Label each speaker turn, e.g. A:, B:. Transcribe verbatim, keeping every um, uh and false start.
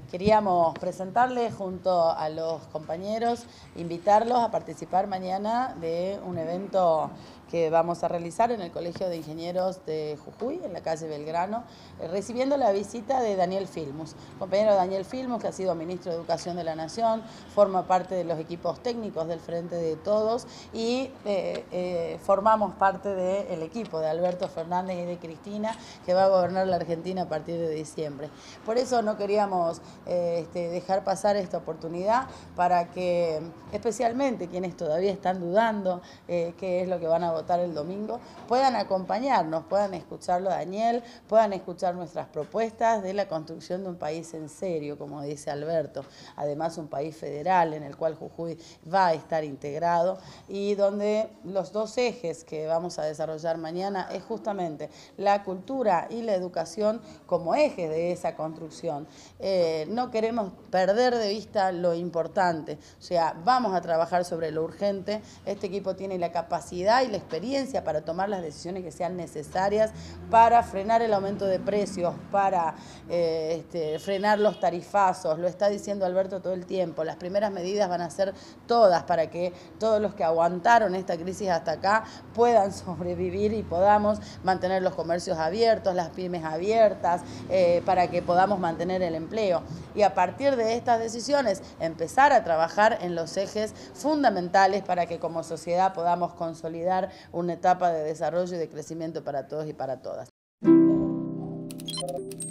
A: Queríamos presentarles junto a los compañeros, invitarlos a participar mañana de un evento que vamos a realizar en el Colegio de Ingenieros de Jujuy, en la calle Belgrano, eh, recibiendo la visita de Daniel Filmus, compañero Daniel Filmus, que ha sido ministro de Educación de la Nación, forma parte de los equipos técnicos del Frente de Todos y eh, eh, formamos parte del equipo de Alberto Fernández y de Cristina, que va a gobernar la Argentina a partir de diciembre. Por eso no queríamos eh, este, dejar pasar esta oportunidad para que, especialmente quienes todavía están dudando eh, qué es lo que van a votar el domingo, puedan acompañarnos, puedan escucharlo a Daniel, puedan escuchar nuestras propuestas de la construcción de un país en serio, como dice Alberto, además un país federal en el cual Jujuy va a estar integrado y donde los dos ejes que vamos a desarrollar mañana es justamente la cultura y la educación como ejes de esa construcción. Eh, no queremos perder de vista lo importante, o sea, vamos a trabajar sobre lo urgente. Este equipo tiene la capacidad y la experiencia para tomar las decisiones que sean necesarias para frenar el aumento de precios, para eh, este, frenar los tarifazos. Lo está diciendo Alberto todo el tiempo. Las primeras medidas van a ser todas para que todos los que aguantaron esta crisis hasta acá puedan sobrevivir y podamos mantener los comercios abiertos, las pymes abiertas, eh, para que podamos mantener el empleo. Y a partir de estas decisiones empezar a trabajar en los ejes fundamentales para que como sociedad podamos consolidar una etapa de desarrollo y de crecimiento para todos y para todas.